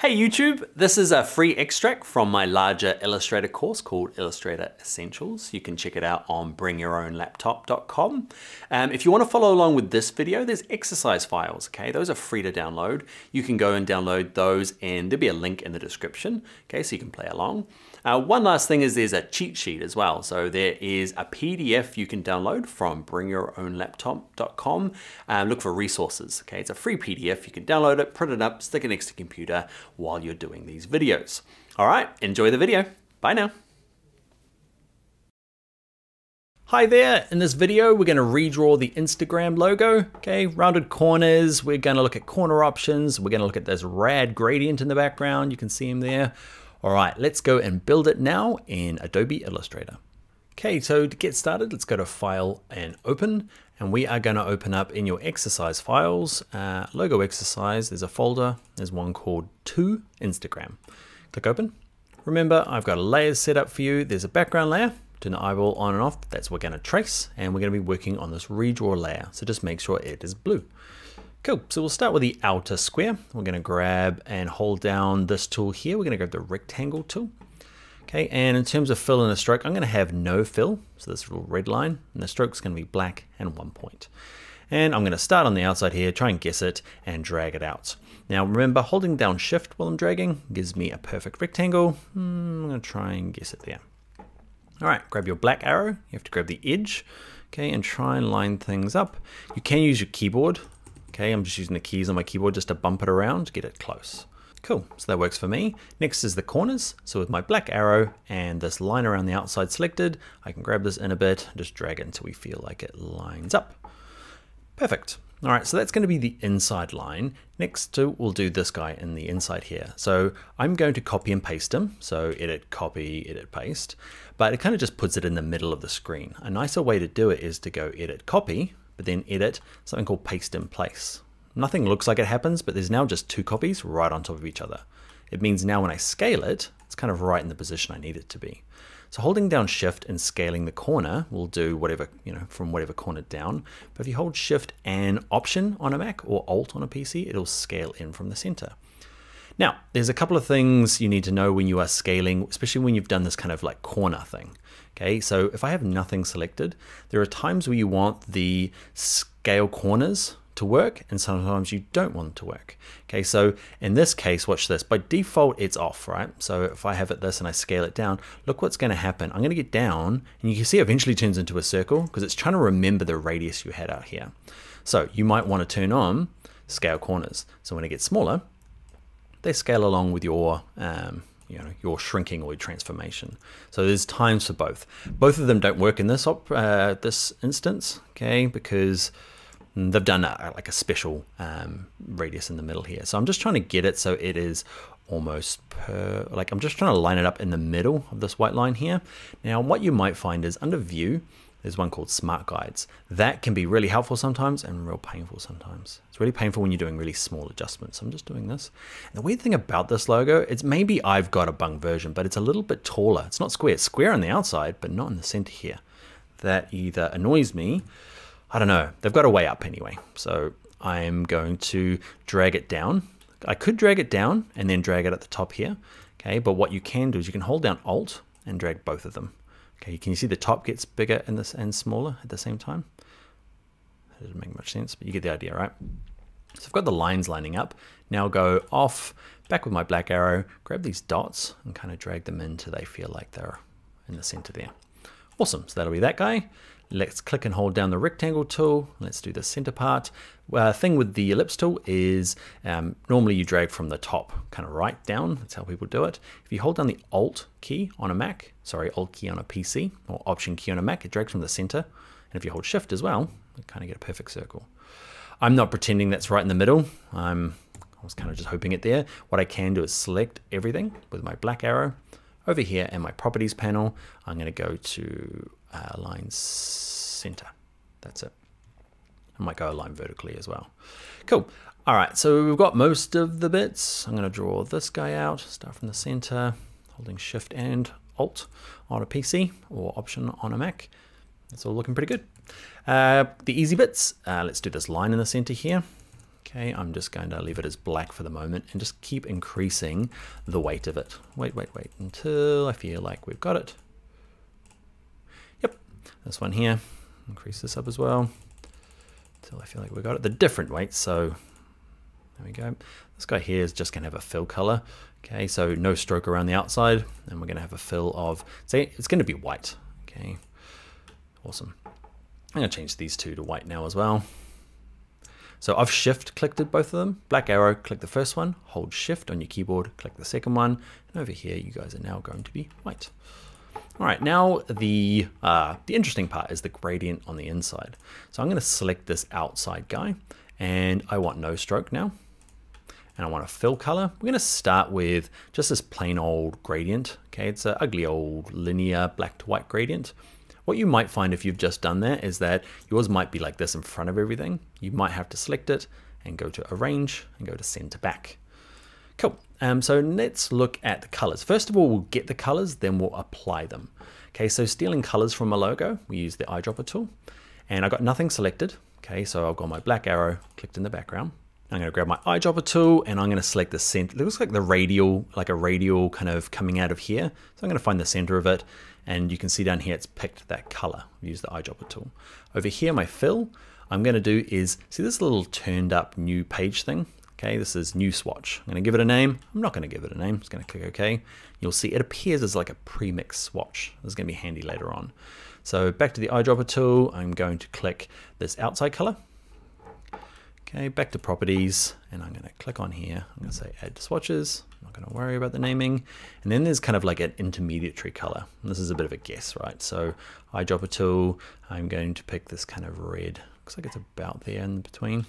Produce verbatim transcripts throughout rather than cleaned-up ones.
Hey YouTube, this is a free extract from my larger Illustrator course called Illustrator Essentials. You can check it out on bring your own laptop dot com. Um, if you want to follow along with this video, there's exercise files, okay? Those are free to download. You can go and download those and there'll be a link in the description, okay? So you can play along. Uh, one last thing is there's a cheat sheet as well. So there is a P D F you can download from bring your own laptop dot com. Um, look for resources, okay? It's a free P D F. You can download it, print it up, stick it next to your computer while you're doing these videos. All right, enjoy the video. Bye now. Hi there, in this video we're going to redraw the Instagram logo, okay, rounded corners, we're going to look at corner options, we're going to look at this rad gradient in the background, you can see him there. All right, let's go and build it now in Adobe Illustrator. Okay, so to get started, let's go to File and Open, and we are going to open up in your exercise files, uh, logo exercise, there's a folder, there's one called To Instagram. Click Open. Remember, I've got a layers set up for you. There's a background layer, turn the eyeball on and off, that's what we're going to trace, and we're going to be working on this redraw layer, so just make sure it is blue. Cool, so we'll start with the outer square. We're gonna grab and hold down this tool here. We're gonna grab the rectangle tool. Okay, and in terms of fill and a stroke, I'm gonna have no fill. So this little red line, and the stroke's gonna be black and one point. And I'm gonna start on the outside here, try and guess it, and drag it out. Now remember, holding down Shift while I'm dragging gives me a perfect rectangle. Hmm, I'm gonna try and guess it there. All right, grab your black arrow. You have to grab the edge, okay, and try and line things up. You can use your keyboard. Okay, I'm just using the keys on my keyboard just to bump it around to get it close. Cool, so that works for me. Next is the corners. So with my black arrow and this line around the outside selected, I can grab this in a bit and just drag it until we feel like it lines up. Perfect. All right, so that's going to be the inside line. Next to, we'll do this guy in the inside here. So I'm going to copy and paste him. So edit, copy, edit, paste. But it kind of just puts it in the middle of the screen. A nicer way to do it is to go edit, copy, but then edit something called paste in place. Nothing looks like it happens, but there's now just two copies right on top of each other. It means now when I scale it, it's kind of right in the position I need it to be. So holding down Shift and scaling the corner will do whatever, you know, from whatever corner down. But if you hold Shift and Option on a Mac or Alt on a P C, it'll scale in from the center. Now, there's a couple of things you need to know when you are scaling, especially when you've done this kind of like corner thing. Okay, so if I have nothing selected, there are times where you want the scale corners to work and sometimes you don't want them to work. Okay, so in this case, watch this. By default, it's off, right? So if I have it this and I scale it down, look what's gonna happen. I'm gonna get down and you can see it eventually turns into a circle because it's trying to remember the radius you had out here. So you might wanna turn on scale corners. So when it gets smaller, they scale along with your um, you know, your shrinking or your transformation. So there's times for both. Both of them don't work in this op uh, this instance, okay, because they've done a, like a special um, radius in the middle here. So I'm just trying to get it so it is almost per, like I'm just trying to line it up in the middle of this white line here. Now what you might find is under View, there's one called Smart Guides. That can be really helpful sometimes and real painful sometimes. It's really painful when you're doing really small adjustments. I'm just doing this. And the weird thing about this logo, it's maybe I've got a bung version, but it's a little bit taller. It's not square. It's square on the outside, but not in the center here. That either annoys me, I don't know. They've got a way up anyway. So I'm going to drag it down. I could drag it down and then drag it at the top here. Okay, but what you can do is you can hold down Alt and drag both of them. Okay, can you see the top gets bigger and this and smaller at the same time? That doesn't make much sense, but you get the idea, right? So I've got the lines lining up. Now go off, back with my black arrow, grab these dots and kind of drag them in until they feel like they're in the center there. Awesome, so that'll be that guy. Let's click and hold down the rectangle tool. Let's do the center part. Uh, thing with the ellipse tool is um, normally you drag from the top kind of right down. That's how people do it. If you hold down the Alt key on a Mac, sorry, Alt key on a P C or Option key on a Mac, it drags from the center. And if you hold Shift as well, you kind of get a perfect circle. I'm not pretending that's right in the middle. I'm, I was kind of just hoping it there. What I can do is select everything with my black arrow. Over here in my properties panel, I'm going to go to uh, align center. That's it. I might go align vertically as well. Cool. All right, so we've got most of the bits. I'm going to draw this guy out, start from the center, holding Shift and Alt on a P C or Option on a Mac. It's all looking pretty good. Uh, the easy bits, uh, let's do this line in the center here. Okay, I'm just going to leave it as black for the moment and just keep increasing the weight of it. Wait, wait, wait, until I feel like we've got it. Yep, this one here, increase this up as well, until I feel like we've got it. The different weights, so there we go. This guy here is just gonna have a fill color. Okay, so no stroke around the outside, and we're gonna have a fill of, say, it's gonna be white. Okay, awesome. I'm gonna change these two to white now as well. So I've shift clicked both of them, black arrow, click the first one, hold shift on your keyboard, click the second one, and over here you guys are now going to be white. All right, now the, uh, the interesting part is the gradient on the inside. So I'm gonna select this outside guy, and I want no stroke now, and I want a fill color. We're gonna start with just this plain old gradient. Okay, it's an ugly old linear black to white gradient. What you might find if you've just done that is that yours might be like this in front of everything. You might have to select it and go to arrange and go to send to back. Cool, um, so let's look at the colors. First of all, we'll get the colors, then we'll apply them. Okay, so stealing colors from a logo, we use the eyedropper tool, and I got nothing selected. Okay, so I've got my black arrow clicked in the background. I'm gonna grab my eyedropper tool and I'm gonna select the center. It looks like the radial, like a radial kind of coming out of here. So I'm gonna find the center of it, and you can see down here it's picked that color. Use the eyedropper tool. Over here, my fill, I'm gonna do is, see this little turned up new page thing? Okay, this is new swatch. I'm gonna give it a name. I'm not gonna give it a name, I'm just gonna click OK. You'll see it appears as like a pre-mixed swatch. This is gonna be handy later on. So back to the eyedropper tool, I'm going to click this outside color. Okay, back to properties, and I'm gonna click on here. I'm gonna say add to swatches. I'm not gonna worry about the naming. And then there's kind of like an intermediary color. And this is a bit of a guess, right? So eyedropper tool, I'm going to pick this kind of red. Looks like it's about there in between.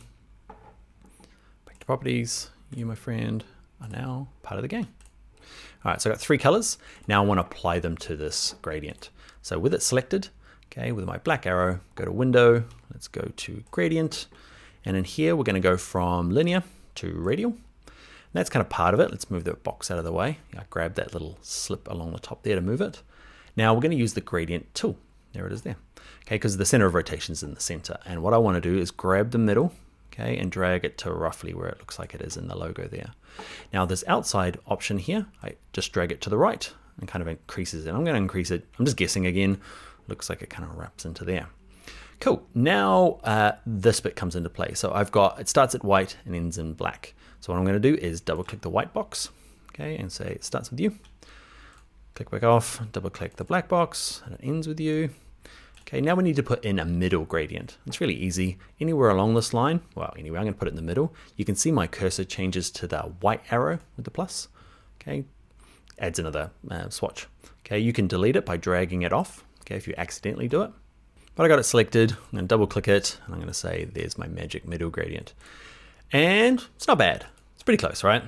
Back to properties, you, my friend, are now part of the game. All right, so I've got three colors. Now I wanna apply them to this gradient. So with it selected, okay, with my black arrow, go to window, let's go to gradient. And in here, we're gonna go from linear to radial. And that's kind of part of it. Let's move the box out of the way. I grab that little slip along the top there to move it. Now we're gonna use the gradient tool. There it is there. Okay, because the center of rotation is in the center. And what I wanna do is grab the middle, okay, and drag it to roughly where it looks like it is in the logo there. Now this outside option here, I just drag it to the right and kind of increases it. I'm gonna increase it, I'm just guessing again. Looks like it kind of wraps into there. Cool, now uh, this bit comes into play. So I've got, it starts at white and ends in black. So what I'm gonna do is double click the white box, okay, and say it starts with you. Click back off, double click the black box, and it ends with you. Okay, now we need to put in a middle gradient. It's really easy. Anywhere along this line, well, anyway, I'm gonna put it in the middle. You can see my cursor changes to the white arrow with the plus, okay, adds another uh, swatch. Okay, you can delete it by dragging it off, okay, if you accidentally do it. But I got it selected, I'm gonna double click it, and I'm gonna say, there's my magic middle gradient. And it's not bad, it's pretty close, right?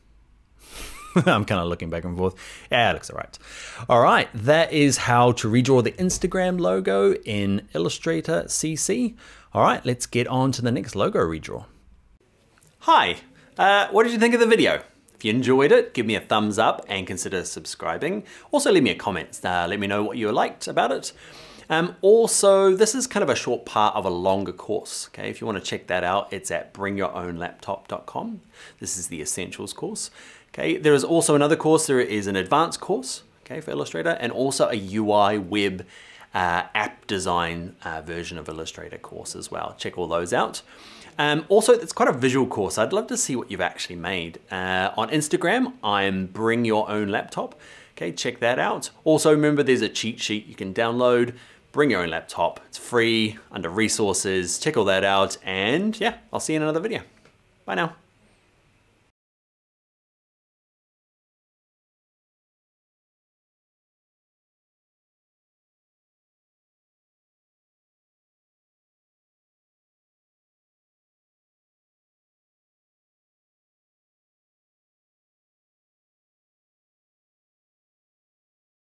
I'm kind of looking back and forth. Yeah, it looks all right. All right, that is how to redraw the Instagram logo in Illustrator C C. All right, let's get on to the next logo redraw. Hi, uh, what did you think of the video? If you enjoyed it, give me a thumbs up and consider subscribing. Also leave me a comment, uh, let me know what you liked about it. Um, also, this is kind of a short part of a longer course, okay? If you wanna check that out, it's at bring your own laptop dot com. This is the Essentials course, okay? There is also another course, there is an advanced course, okay, for Illustrator, and also a U I web uh, app design uh, version of Illustrator course as well. Check all those out. Um, also, it's quite a visual course. I'd love to see what you've actually made. Uh, on Instagram, I'm bring your own laptop. Okay, check that out. Also, remember there's a cheat sheet you can download. Bring your own laptop. It's free under resources. Check all that out. And yeah, I'll see you in another video. Bye now.